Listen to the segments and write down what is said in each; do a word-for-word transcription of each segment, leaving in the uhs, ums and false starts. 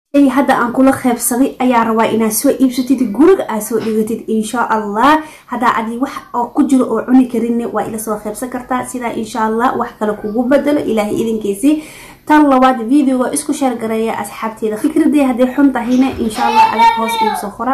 ay hada aan kula qaybsaday ayaa rabaa inaad soo iibsatid guriga aad soo dhigatid insha Allah hada adi wax oo ku jiro oo cuni karin waa ila soo qaybsan kartaa sida insha Allah wax kale kugu bedelo ilaahay idinkiisi tan labaad video isku share gareeya asxaabteeda fikradii haday xun tahayna insha Allah aad hoos iib soo qora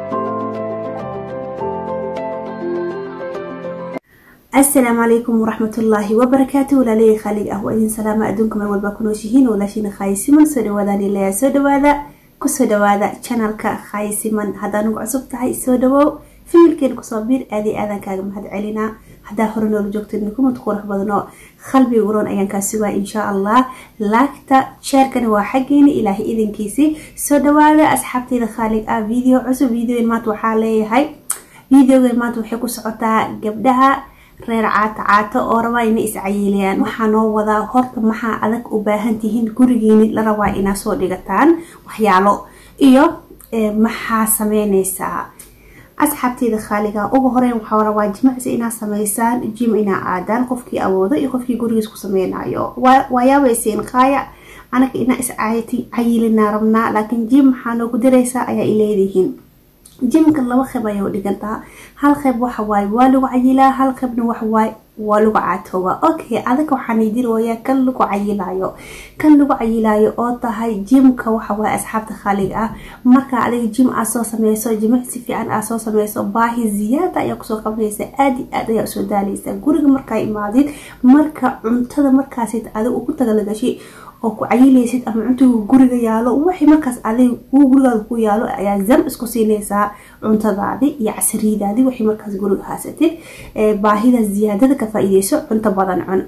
السلام عليكم ورحمة الله وبركاته ولا لي خالق أهوالين سلامة أدونكم أول باكونوشيهين ولا شين خايسيمن سودوادا لله سودوادا كسودوادا channelك خايسيمن هذا نوع عصب تاعي سودوا في الكين كصابير أدي أذا كاجم هاد علينا هذا هرنا لجوكت إنكم وتخورح بدنا خلبي ورون أيان كسوا إن شاء الله لاكتا شاركنا وحقين إلهي إذن كيسي سودوادا أصحابتي الخالق أ فيديو عصب فيديو ما توحالي هاي فيديو ما توحكوا سعوتا قبلها reer caata caata oo rabaa inay iscayilayaan waxaan oo wadaa horta maxaa adag u baahan tihiin gurigeena la rabaa ina soo dhigataan waxyaalo iyo maxaa sameynaysaa asxaabteeda khaaliga ugu horeen waxa rabaa jimicsi ina sameysaan jim ina aadaan qofkii awoodo iyo qofkii gurigiisa ku sameynayo waayaweyseen qaaya anaka ina iscaayati cayilina rabnaa laakiin jim maxaa noogu diraysaa ayaa ileedihiin جيمك لو خبا يو دغنتا هل خب waxa way waa lagu cayilaa hal qabna waxa way waa lagu caatooba okay adaka waxaan idin waya kan lagu cayilaayo kan lagu cayilaayo oo tahay jimka waxa way asxaabta khaliga ah marka adiga jim aad soo sameyso jimicsi fiican aad soo sameyso baahi ziyaada ayaa ku soo qabanaysa aad aad ayaa soo daalaysa guriga marka imaadid marka cuntada markaas aad ugu tagalagashay oo ku cayilaysid ama cuntiga guriga yaalo wixii markaas adiga uu guriga ku yaalo ayaa zam isku siinaysa cuntadaadi iyo casriidaadi wixii markaas guriga haasatid ee baahida ziyaadada ka faa'iideyso cunto badan cun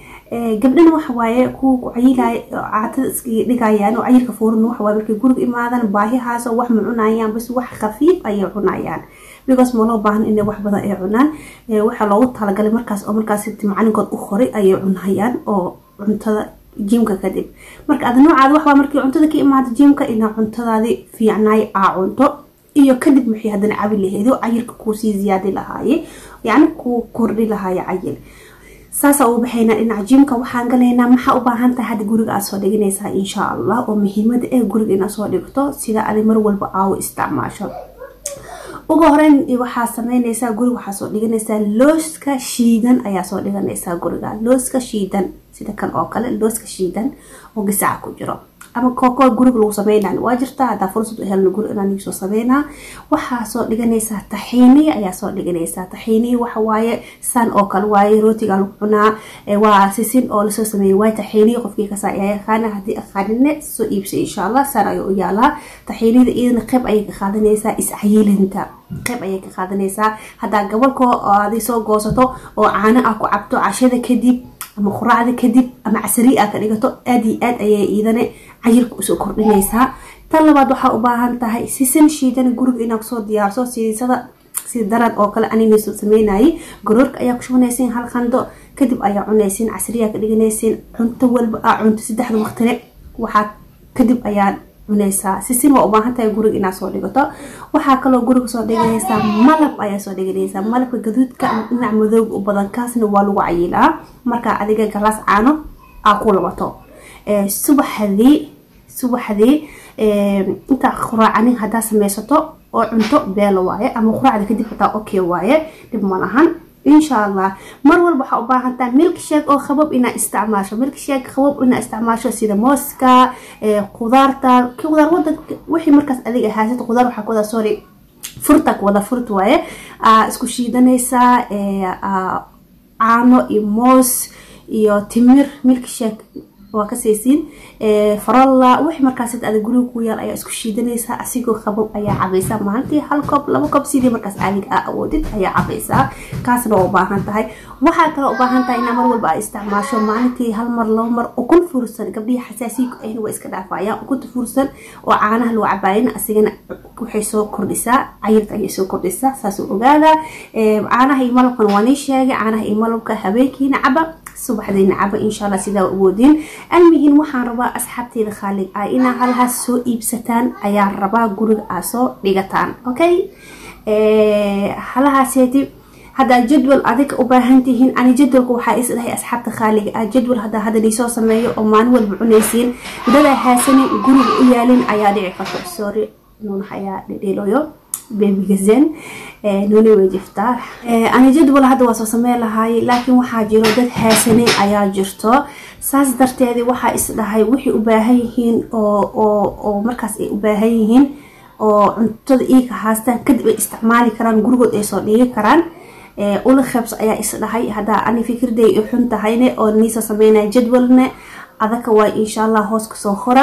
ee gabdhana waxa waaye ku cayilay caatada iska dhigayaan oo cayilka fuuran waxa waaye markay guriga imaadaan baahihaas wax ma cunayaan bas wax khafiif ay cunayaan because ma loo baahan in wax badan ay cunaan ee waxa loogu talagalay markaas oo markaas macalinkood u qoray ay cunayaan oo cuntada جيمك كدب marka aad noocaad wax markii cuntada ka imaado jimka ina cuntadaadi fiicnay aa cunto iyo kadib wixii hadan cabi laheedo ayirka ku sii ziyaadi lahaayay yaani ku kordhi lahaayay ayil saasa oo baxayna in jimka waxaan galeynaa waxa u baahan tahay had guriga aad soo dhiganaysaa insha Allah oo muhiimada ee guriga ina soo dhigto sida aad mar walba aa isticmaasho ugu horeen waxa sameynaysaa guriga waxa soo dhiganaysaa looska shiidan ayaa soo dhiganaysaa guriga looska shiidan sida kan oo kale looska shiidan oo gasac ku jiro ama kooko guriga lagu sameeyaan waa jirta hada fursad u helno guriga inaan soo sameeyna waxa soo dhiganaysaa taxiini ayaa soo dhiganaysaa taxiini waxa waaye san oo kale waaye rootiga lagu cunaa waa sisin oo la soo sameeyay waa taxiini qofkii ka saayay khana hadii aqaadine soo iibsay insha Allah san ay u yaala taxiinida idin qayb ay ka qaadanaysaa iscayilinta qayb ay ka qaadanaysaa hada gobolko aad soo goosato oo caano ah ku cabto cashada kadib ama quraacda kadib ama casri ah ka dhigato aad iyo aad ayay iidane cayilka u soo kordhinaysaa tan labaad waxa u baahan tahay sisin shiidan guriga inaad soo diyaarso sidii sida darad oo kale anina soo sameynay garoorka ayaa ku shubnaysiin hal qando kadib ayaa cunaysiin casri ah ka dhiganaysiin cunto walba ah cunto saddexda waqtine waxa kadib ayaa cunaysa sisin waa u baahan tahay guriga inaad soo dhigato waxa kale oo guriga soo dhigaysa malab ayaa soo dhigaysa malabka gaduudka dhinac madow u badan kaasna waa lagu cayilaa marka adiga galaas caano aa ku labato ee subaxdii subaxdii ee inta quraacani hada sameysato oo cunto beelo waaye ama quraacda kadib xitaa okay waaye dib ma lahan insha Allah mar walba waxa u baahan tahay milk shake oo khabab ina isticmaasho milk shake khabab ina isticmaasho sida mooska ee qudaarta qudaar wada wixii markaas adiga haasad qudaar waxa ku wada sorry furta ku wada furt waaye isku shiidanaysa ee caano iyo moos iyo timir milk shake waa ka saysiin ee faralla wixii markaas aad guriga ku yaal ayaa isku shiidanaysa asigoo khabab ayaa cabaysa maalintii hal koob laba koob sidii markaas adiga awoodid ayaa cabaysa kaasna oo baahan tahay waxa kale oo baahan tahay in mar walba ay isticmaasho maalintii hal mar laba mar oo kun fursan gabdhihi xasaasiga ah way iska dhaafayaan kun fursan oo caanaha loo cabaayna asigana waxay soo kordhisaa cayilka ay soo kordhisaa saas ogaada ee caanaha iyo malabka waa ni sheegay caanaha iyo malabka habeenkiina caba subaxdina caba insha Allah sida awoodin almihin waxaan rabaa asxaabteeda khaalig ay ina halhaas soo iibsataan ayaa rabaa guriga aad soo dhigataan okay ee halahaaseti هذا جدول أذيك وباهنتهن أنا جدول وحائس لهي أصحاب تخالي جدول هذا هذا اللي سو سميه أمان والبعنيسين بدل حاسني جروب ويالين عيالي عقدوا سوري نون حياة ديلويو بيبي جزين نوني وجفتار أنا جدول هذا وصو سميه لهاي لكن وحاجرو دد حاسني عيال جرتو ساس درتي وحائس لهاي وحي وباهيهن أو أو أو مركز وباهيهن oo cuntada iiga haastaan kadib ay isticmaali karaan gurigood ay soo dhigi karaan ee ula khabs ayaa is dhahay hada ani fikirday u xun tahayne oo niisa sameynay jadwalna adaka waa insha Allah hoos ka soo khora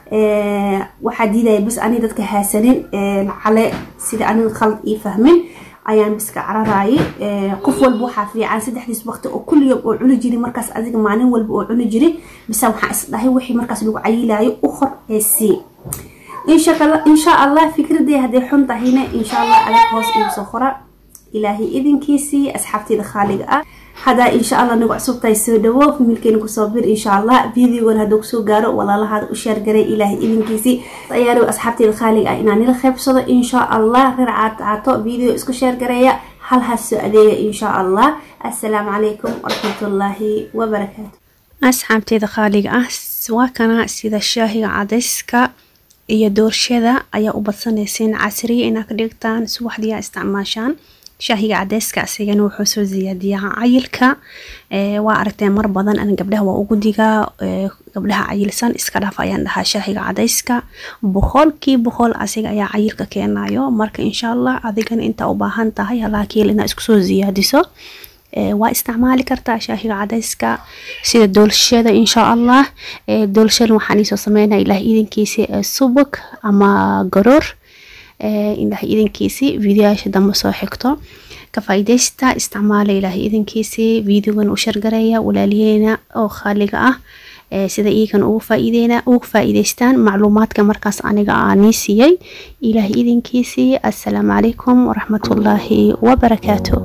ee waxa diiday bas ani dadka haasanin ee lacale sida ani khald ii fahmin ayaan biska cararaay ee qof walba waxa fiican saddexdiis waqti oo kulli yoob oo cuni jiri markaas adiga maalin walba oo cuni jiri bas waxa is dhahay wixii markaas lagu cayilaayo u khor ee si إن شاء الله إن شاء الله فكرة دي هذه حنطة هنا إن شاء الله على هوس إبصخرة إلهي إذن كيسي أصحابتي الخالق هذا إن شاء الله نقع صوت يسودوا في ملكين كصابر إن شاء الله فيديو ولا دوكسو جارو ولا الله هذا أشير جري إلهي إذن كيسي طيارو أصحابتي الخالق إنني الخيب صدا إن شاء الله غير عط عطاء فيديو إسكو شير جري هل هالسؤالية إن شاء الله السلام عليكم ورحمة الله وبركاته أصحابتي الخالق سواء كان سيدا الشاهي عدسك iyo doorshada ayaa u badsanaysiin casriye inaad ka dhigtaan subaxdii isticmaashaan shaahiga cadeyska asigana wuxuu soo ziyaadiyaa cayilka ee waa aragtay mar badan aan gabdhaha waa ugu digaa gabdhaha cayilsan iska dhaaf ayaan dhahaa shaahiga cadeyska boqolkii boqol asiga ayaa cayilka keenayo marka insha Allah adigana inta u baahan tahay halaakiil inaad isku soo ziyaadiso waa isticmaali kartaa shaahiga cadeyska sida doolshada insha Allah doolshada waxaan soo sameeynaa ilaah idinkiisa subag ama garoor ilaah idinkiisa fiidiyoasha damba soo xigto ka faa'iideysta isticmaala ilaah idinkiisa fiidiyogan u shargareeya walaaliyeena oo khaliga ah sida iigan ugu faa'iideena ugu faa'iideystaan macluumaadka markaas aniga aan siiyay ilaah idinkiisa assalaamu calaykum waraxmatullaahi wa barakaatuh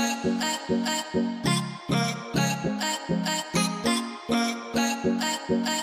Uh, uh.